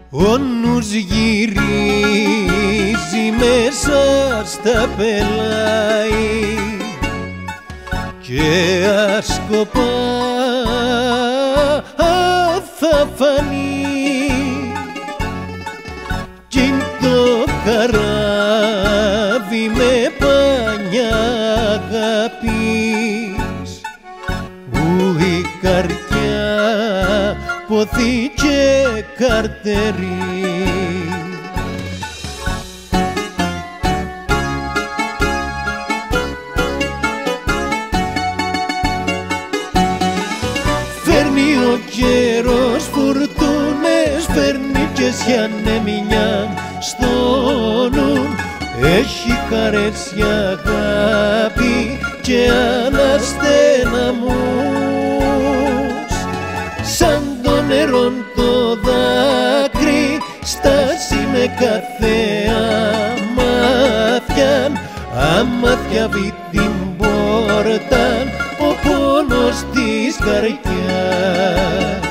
Ο νους γυρίζει μέσα στα πελάη και άσκοπα θα φανεί κι το καράβι με πανιά αγάπης που η καρδιά ποθήκε καρτερή. Φέρνει ο καιρός φουρτούνες, φέρνει και σιανέμινια στο νου. Έχει χαρές η αγάπη και αναστεναμούς, σαν το νερό το δάκρυ στάσει με κάθε αμάθιαν. Αμάθια βει την πόρτα ο πόνος της καρδιάς.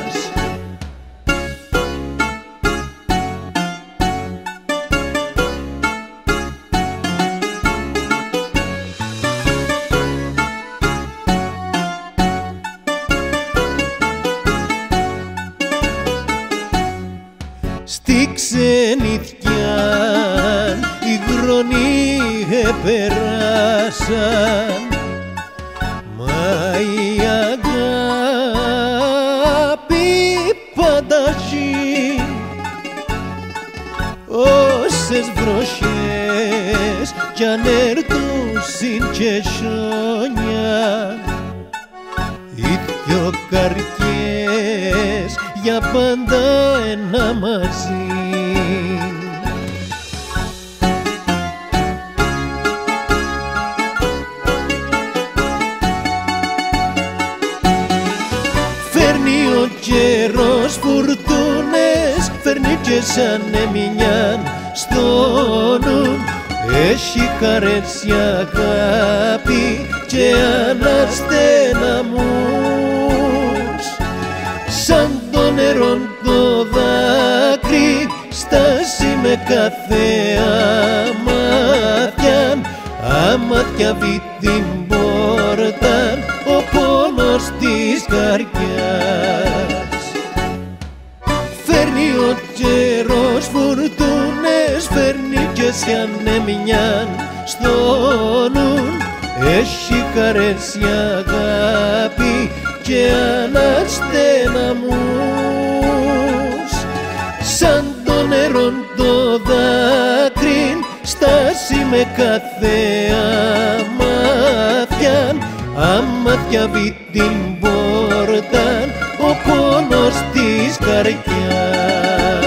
Στη ξενιτιά οι χρόνοι επεράσαν, μα η αγάπη πάντα ζει. Όσες βροχές κι αν έρθουν και χιόνια, οι δυο καρδιές για πάντα ένα μαζί. Φέρνει ο καιρός φουρτούνες, φέρνει και σαν έμεινιαν στο νου. Έχει χαρές η αγάπη και αναστεναμούς, σαν το νερό το δάκρυ στάσει με κάθε αμάθιαν. Αμάθια βει την πόρτα ο πόνος της καρδιάς. Φέρνει ο καιρός φουρτούνες, φέρνει και σιανέμινιαν στο νου. Έχει χαρές η αγάπη και αναστεναμούς, σαν το νερό το δάκρυ στάσει με κάθε αμάθιαν. Αμάθια βει την πόρτα ο πόνος της καρδιάς.